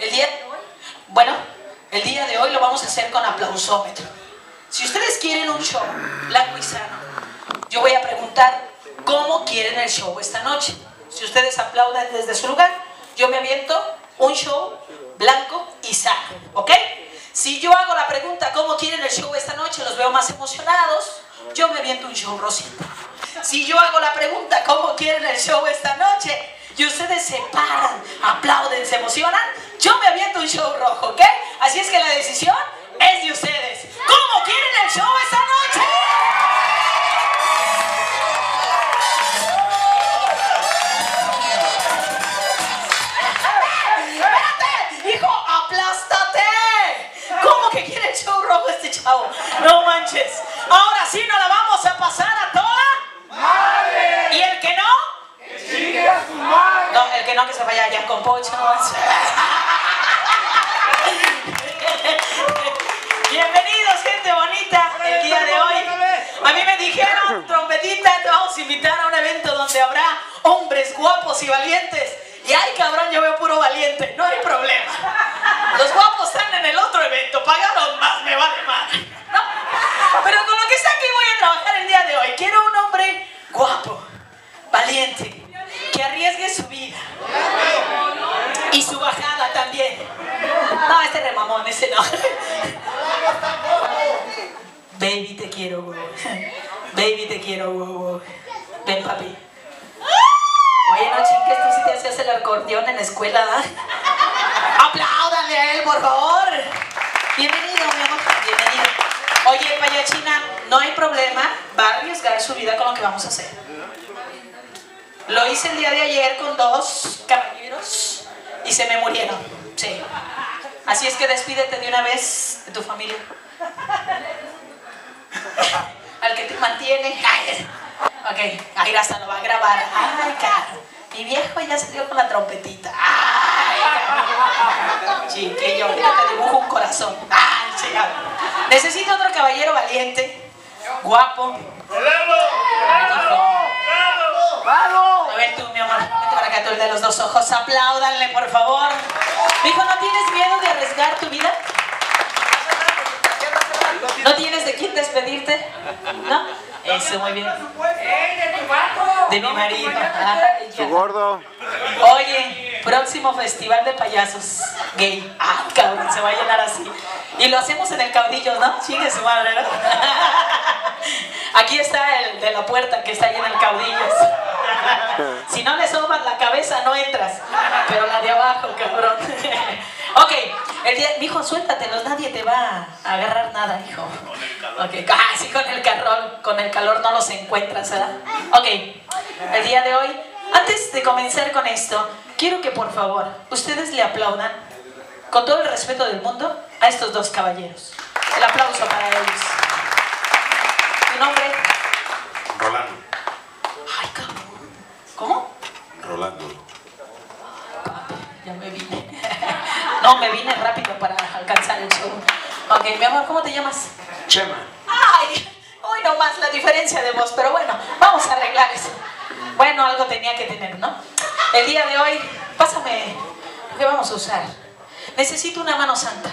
El día de hoy, bueno, el día de hoy lo vamos a hacer con aplausómetro. Si ustedes quieren un show blanco y sano, yo voy a preguntar cómo quieren el show esta noche. Si ustedes aplauden desde su lugar, yo me aviento un show blanco y sano, ¿ok? Si yo hago la pregunta cómo quieren el show esta noche, los veo más emocionados, yo me aviento un show rosita. Si yo hago la pregunta cómo quieren el show esta noche y ustedes se paran, aplauden, se emocionan, yo me aviento un show rojo, ¿ok? Así es que la decisión es de ustedes. ¿Cómo quieren el show esta noche? ¡Espérate! ¡Hijo, aplástate! ¿Cómo que quiere el show rojo este chavo? No manches. Ahora sí nos la vamos a pasar a toda madre. ¿Y el que no? Que sigue a su madre. No, el que no, que se vaya allá con Pocho. Bienvenidos, gente bonita, el día de hoy. A mí me dijeron, trompetita, te vamos a invitar a un evento donde habrá hombres guapos y valientes. Y ay, cabrón, yo veo puro valiente, no hay problema. Los guapos están en el otro evento, pagaron más, me vale más, ¿no? Pero con lo que está aquí voy a trabajar el día de hoy. Quiero un hombre guapo, valiente, que arriesgue su vida y su bajada también. No, este remamón, ese no. Baby, te quiero, wow. Baby, te quiero, wow. Ven, papi. Oye, no chingues, tú sí te hacías el acordeón en la escuela, ¿verdad? ¡Apláudanle a él, por favor! Bienvenido, mi amor, bienvenido. Oye, payachina, no hay problema, va a arriesgar su vida con lo que vamos a hacer. Lo hice el día de ayer con 2 caballeros y se me murieron, sí. Así es que despídete de una vez de tu familia. Al que te mantiene. Ok, ahí hasta lo va a grabar. Ay, caro. Mi viejo ya se dio con la trompetita. Ay, chiquillo, ahorita te dibujo un corazón. Ay, chica. Necesito otro caballero valiente, guapo. A ver tú, mi amor, vete para acá, tú el de los 2 ojos. Apláudanle, por favor. Mijo, ¿no tienes miedo de arriesgar tu vida? ¿No tienes de quién despedirte? ¿No? Eso, muy bien. De mi marido. Ay, su gordo. Oye, próximo festival de payasos gay. Ah, cabrón, se va a llenar así. Y lo hacemos en el Caudillos, ¿no? Chingue su madre, ¿no? Aquí está el de la puerta que está ahí en el Caudillos. Si no le soban la cabeza, no entras. Pero la de abajo, cabrón. Ok, mijo, suéltatelos, nadie te va a agarrar nada, hijo. Ok, sí, con el calor no los encuentras, ¿verdad? Ok, el día de hoy, antes de comenzar con esto, quiero que por favor, ustedes le aplaudan, con todo el respeto del mundo, a estos 2 caballeros. El aplauso para ellos. ¿Tu nombre? Rolando. Ay, cabrón. ¿Cómo? Rolando. Ya me vine. No, me vine rápido para alcanzar el show. Ok, mi amor, ¿cómo te llamas? Chema. Ay, hoy nomás la diferencia de voz, pero bueno, vamos a arreglar eso. Bueno, algo tenía que tener, ¿no? El día de hoy, pásame, ¿qué vamos a usar? Necesito una mano santa.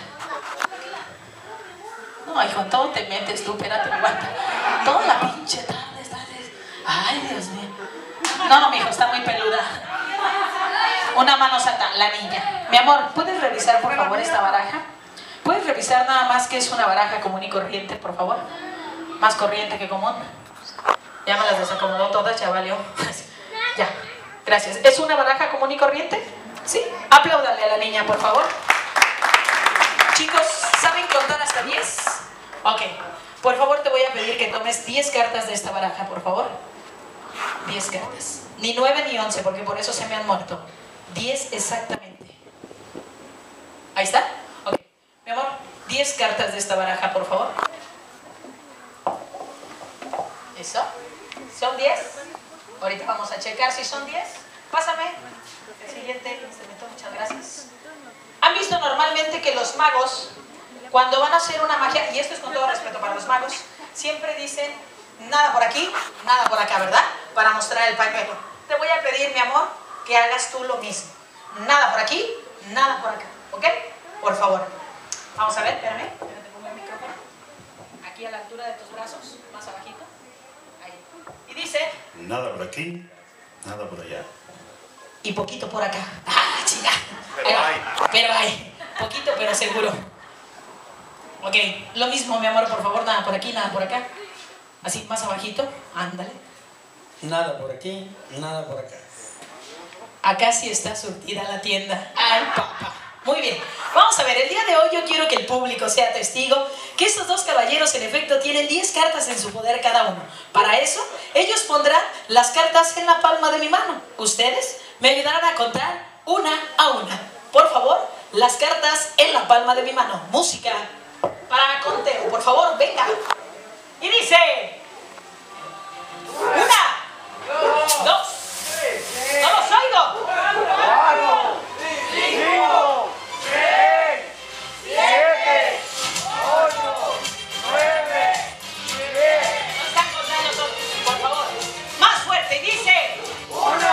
No, hijo, todo te metes tú, espérate, aguanta. Toda la pinche tarde está ay, Dios mío. No, mijo, está muy peluda. Una mano santa, la niña. Mi amor, ¿puedes revisar por favor esta baraja? ¿Puedes revisar nada más que es una baraja común y corriente, por favor? Más corriente que común. Ya me las desacomodó todas, ya valió. Ya, gracias. ¿Es una baraja común y corriente? Sí. Apláudale a la niña, por favor. Chicos, ¿saben contar hasta 10? Ok. Por favor, te voy a pedir que tomes 10 cartas de esta baraja, por favor. 10 cartas. Ni 9 ni 11, porque por eso se me han muerto. 10 exactamente. ¿Ahí está? Ok. Mi amor, 10 cartas de esta baraja, por favor. ¿Eso? ¿Son 10? Ahorita vamos a checar si son 10. Pásame. El siguiente. Muchas gracias. ¿Han visto normalmente que los magos, cuando van a hacer una magia, y esto es con todo respeto para los magos, siempre dicen nada por aquí, nada por acá, ¿verdad? Para mostrar el pañuelo. Te voy a pedir, mi amor, que hagas tú lo mismo. Nada por aquí, nada por acá. ¿Ok? Por favor. Vamos a ver, espérame. Espérate, pongo el micrófono. Aquí a la altura de tus brazos, más abajito. Ahí. Y dice... Nada por aquí, nada por allá. Y poquito por acá. ¡Ah, chinga! Pero hay. Poquito, pero seguro. Ok, lo mismo, mi amor, por favor. Nada por aquí, nada por acá. Así, más abajito. Ándale. Nada por aquí, nada por acá. Acá sí está surtida la tienda. ¡Ay, papá! Muy bien. Vamos a ver, el día de hoy yo quiero que el público sea testigo que estos dos caballeros en efecto tienen 10 cartas en su poder cada uno. Para eso, ellos pondrán las cartas en la palma de mi mano. Ustedes me ayudarán a contar una a una. Por favor, las cartas en la palma de mi mano. Música para conteo, por favor, venga. Y dice... 1, 2, no los oigo. 4, 5, 6, 7, 8, 9, 10. No están contando todos, por favor. Más fuerte, dice... 1, 2,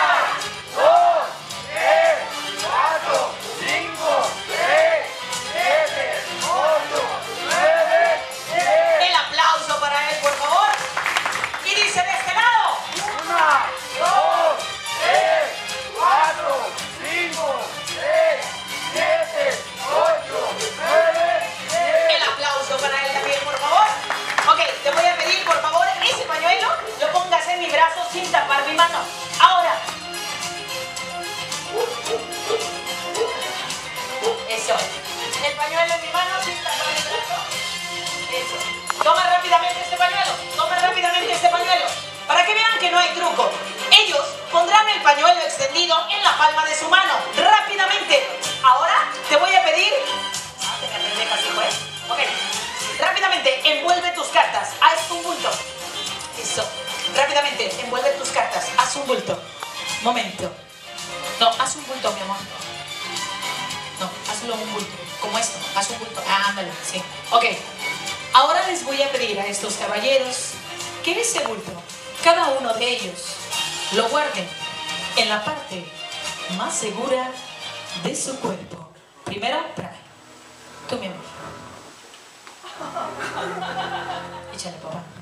3, 4, 5, 6, 7, 8, 9, 10. El aplauso para él, por favor. Y dice de este lado... 1, 2, 3, 4, 5, 6, 7, 8, 9, 10. El aplauso para él también, por favor. Ok, te voy a pedir, por favor, ese pañuelo lo pongas en mi brazo sin tapar mi mano. Ahora. Eso. El pañuelo en mi mano sin tapar mi brazo. Eso. Toma rápidamente este pañuelo. Toma rápidamente este pañuelo. Para que vean que no hay truco. Ellos pondrán el pañuelo extendido en la palma de su mano. Rápidamente. Ahora te voy a pedir... Te pendejas, hijo, ¿eh? Ok. Rápidamente, envuelve tus cartas. Haz un bulto. Eso. Rápidamente, envuelve tus cartas. Haz un bulto. Momento. No, haz un bulto, mi amor. No, hazlo un bulto. Como esto. Haz un bulto. Ah, ándale, sí. Ok. Ahora les voy a pedir a estos caballeros que ese bulto, cada uno de ellos, lo guarden en la parte más segura de su cuerpo. Primero, espérame. Tú, mi amor. Échale, papá.